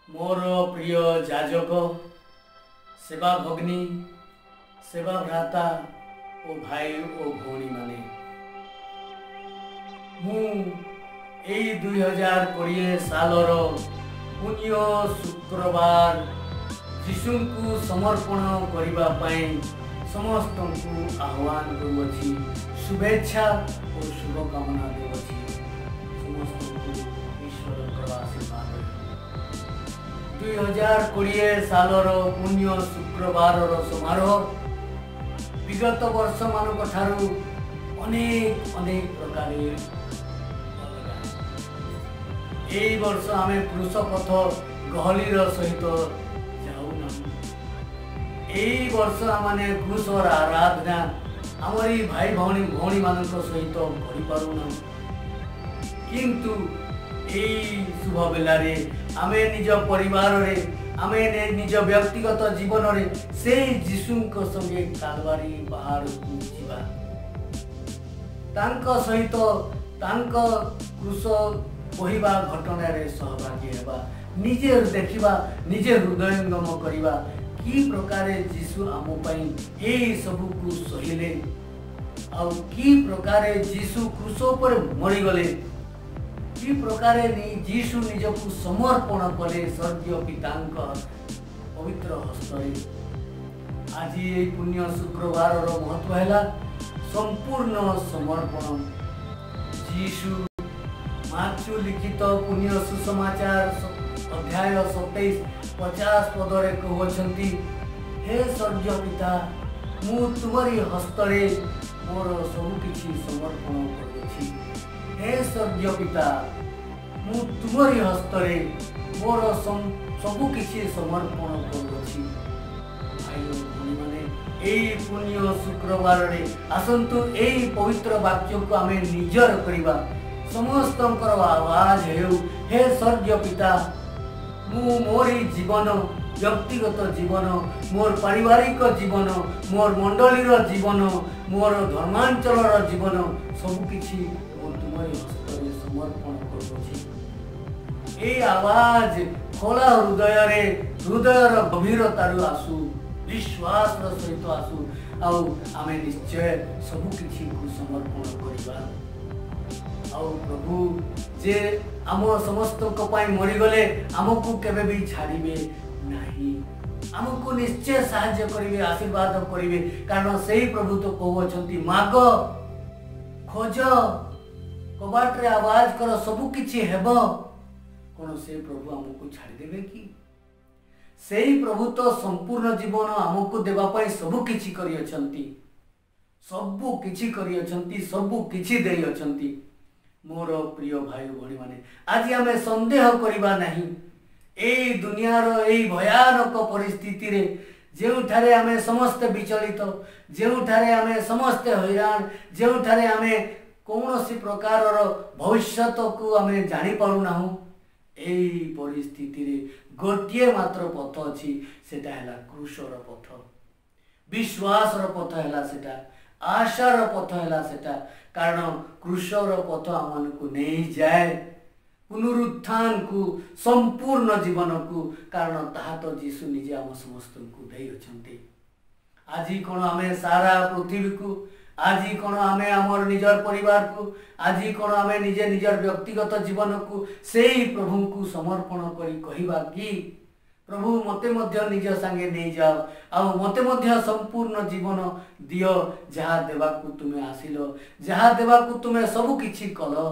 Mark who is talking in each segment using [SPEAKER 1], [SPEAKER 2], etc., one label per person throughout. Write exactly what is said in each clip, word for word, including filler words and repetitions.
[SPEAKER 1] मोर प्रिय जाजक सेवा भग्नी सेवा भ्राता ओ भाई ओ भौणी माने मु एई दुई हजार कोड़े सालर पुण्य शुक्रवार जीशु को समर्पण करबा पई समस्त को आह्वान करुछि शुभेच्छा और शुभकामना देवछि समस्त को ईश्वर कृपा आशीर्वाद दुई हजार कोड़े सालर पुण्य शुक्रवार समारोह विगत वर्ष मान ठारू अनेक अनेक प्रकार यही वर्ष आम पुरुष पथ गहलीर सहित जाऊना यही वर्ष आमने क्रूसर आराधना आमरी भाई भौणी भौणी मान सहित करूना किंतु यही शुभ बेलारे आमे निज परिवार रे आमे निज व्यक्तिगत जीवन रे से जीशु को संगे कालवारी पहाड़ को जीवा तांको सहित तांको क्रूस कहवा घटना रे सहभागी हेबा निजे देखिबा निजे हृदयंगम करिबा की प्रकार जीशु आम पई ए सब को सहिले आ की प्रकार जीशु क्रूस पर मरी गले कि प्रकार जीशु निज को समर्पण कले स्वर्गीय पिता पवित्र हस्तरे आज ये पुण्य शुक्रवार महत्व है संपूर्ण समर्पण जीशु मार्चु लिखित पुण्य सुसमाचार अध्याय सत्ताईस पचास पदरे कहते हे स्वर्गीय पिता मु तुमरी हस्तरे मोर सबकि समर्पण करुछि हे स्वर्गीय पिता मु तुमरी हस्तरे मोर सबकि समर्पण करुछि भाई भौणी माने एई पुण्य शुक्रवार रे आसंतु एई पवित्र वाक्य को आमे निजर करिबा समस्तंकर आवाज हेउ हे स्वर्गीय पिता मु मोरी जीवन व्यक्तिगत जीवन मोर पारिवारिक जीवन मोर मंडलीर जीवन मोर धर्मांचलर जीवन सबकि हस्तरे समर्पण करुछि ए आवाज खोला हृदय रे हृदयर गभीरतारु आसु विश्वास सहित आसु आउ आमे निश्चय सबकि को समर्पण करिबा आउ प्रभु जे आम समस्त को पाई मरी गले आमको केबे भी छाड़िबे नाही आमको निश्चय सहाय्य करिवे आशीर्वाद करिवे कारण सेही प्रभु तो कहउछंती माग खोज कबाट रे आवाज कर सबु किछि हेबो कोन से प्रभु हमको छाड़ी देबे कि सेही प्रभु तो संपूर्ण जीवन हमको देबा पई सबु किछि करि अछंती सबु किछि करि अछंती सबु किछि देई अछंती मोर प्रिय भाई भौणी माने आज हमें संदेह करिबा नाही एई दुनियार एई भयानक परिस्थिति रे जेउठारे हमें समस्त विचलित जेउठारे हमें समस्त हैरान जेउठारे हमें कौन सी प्रकार भविष्य को आम जानी पारना यही परिस्थिति रे गोटे मात्र पथ अच्छी सेटा है क्रूसर पथ विश्वास पथ है सेटा आशार पथ है सेटा कारण क्रूसर पथ आम को नहीं जाए पुनरुत्थान को संपूर्ण जीवन को कारण ताहा तो जीशु निजे आम समस्त को दे अछंती आज कौन आम सारा पृथ्वी को आज कौन आमे आमर निजर परिवार को आज कौन आमे निजे निजर व्यक्तिगत जीवन को से ही प्रभु को समर्पण करी कहिबा कि प्रभु मते मध्य निज संगे नहीं जाओ आ मते मध्य संपूर्ण जीवन दियो जहा देवा को तुमे आसिलो जहा देवा को तुमे सब किछि कलो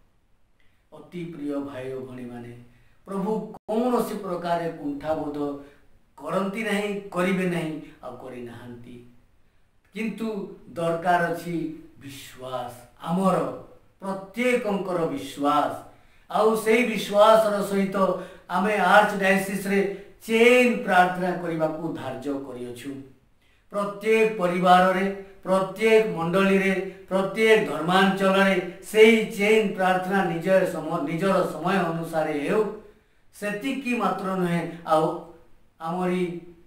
[SPEAKER 1] अति प्रिय भाई भणी माने प्रभु कौन सी प्रकार कुंठाबोध करंती नहीं करिवे नहीं आ करि नाहंती किंतु दरकार अछि विश्वास आमर प्रत्येकंकर विश्वास आउ से विश्वास सहित आमे आर्च डायसिस रे चेन प्रार्थना करबा को धार्य करियछु प्रत्येक परिवार रे प्रत्येक मंडली रे प्रत्येक धर्मांचल रे सेही चेन प्रार्थना निजर समय निजर समय अनुसार हेउ सेतिकी मात्र नहे आउ आमरी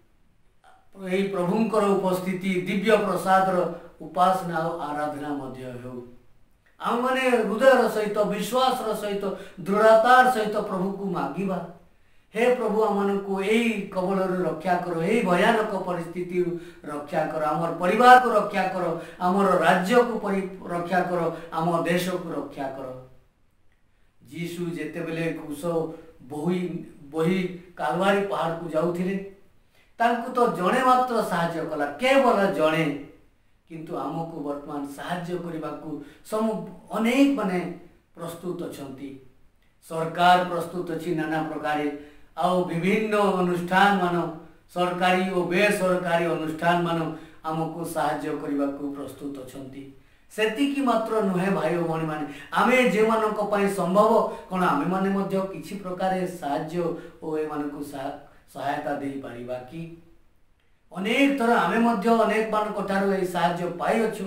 [SPEAKER 1] यही प्रभुंकर उपस्थिति दिव्य प्रसाद उपासना और आराधना मध्य हो आम मैंने हृदय सहित विश्वास सहित दृढ़तार सहित प्रभु को मागिबा हे प्रभु आमको यही कबल रक्षा कर, यही भयानक परिस्थिति रक्षा कर, आमर परिवार को रक्षा कर, आमर राज्य को रक्षा कर, आम देश को रक्षा कर। जीशु जेते बेले क्रूस बोही बोही कालवारी पहाड़ को जाऊथिले तांको तो जड़े मात्र साहाय्य कला, केवल जड़े, किंतु आमको वर्तमान साहाय्य करने को सम अनेक माने प्रस्तुत अछंती। सरकार प्रस्तुत अच्छी नाना प्रकार आउ विभिन्न अनुष्ठान मान सरकारी और बेसरकारी अनुष्ठान मान आमको साहाय्य करने को प्रस्तुत अछंती। सेतिकी मात्र नुहे भाई भणी माने आमे जे मानक पई संभव कोन आमे माने मध्य किछि प्रकार साहाय्य ओ ए मानकु सहायता दे पारिबा कि अनेक थर आमे मध्य अनेक मान कोठारो ए साहाय्य पाई अछु।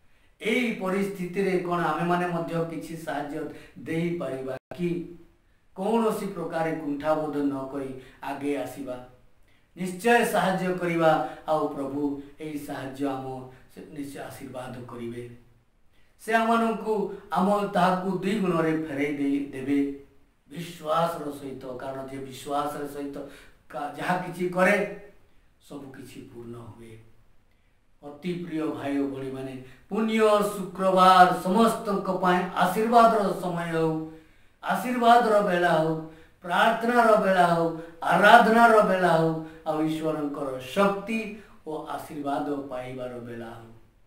[SPEAKER 1] एई परिस्थिति रे कोन आमे माने मध्य किछि साहाय्य दे पारिबा कि कौनसी प्रकार कुंठाबोध न करी आगे आसीबा, निश्चय साहाय्य करिबा। आउ प्रभु एई साहाय्य आम निश्चय आशीर्वाद करिवे। से आमको आम ताकू दुई गुण में फेरई देवे विश्वास सहित, कारण जे विश्वास सहित जहाँ किछि करे सब किछि पूर्ण हुए। अति प्रिय भाई भली माने पुण्य शुक्रवार समस्त आशीर्वाद समय हो, आशीर्वाद बेला हो, प्रार्थना बेला हो, आराधना बेला हो, आ ईश्वर शक्ति और आशीर्वाद पाइबार बेला हो।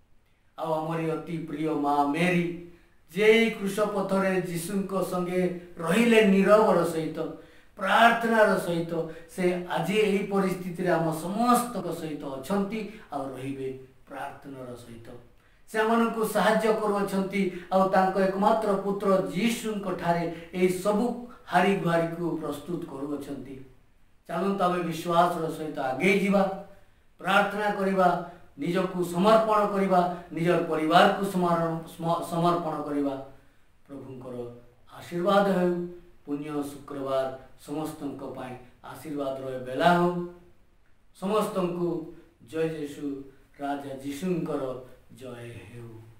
[SPEAKER 1] आमरी अति प्रिय माँ मेरी जे क्रूस पथरे जीशु संगे रहिले नीरवर सहित प्रार्थनार सहित से आज यही परिस्थिति आम समस्त सहित अछंती आ रहिबे प्रार्थनार सहित। से आमको साहाय्य करुछंती आ तांको एकमात्र पुत्र जीशु ठारे एई सबु हारी गुहारी को प्रस्तुत करुछंती। चलंतु आमे विश्वास सहित आगे जीवा, प्रार्थना करिबा, निजको समर्पण करिबा, निजर परिवार को समर्पण करिबा। प्रभुंकर आशीर्वाद हो। पुण्य शुक्रवार समस्त आशीर्वाद बेला हो। समस्त को जय यीशु राजा जीशुंकर जय हो।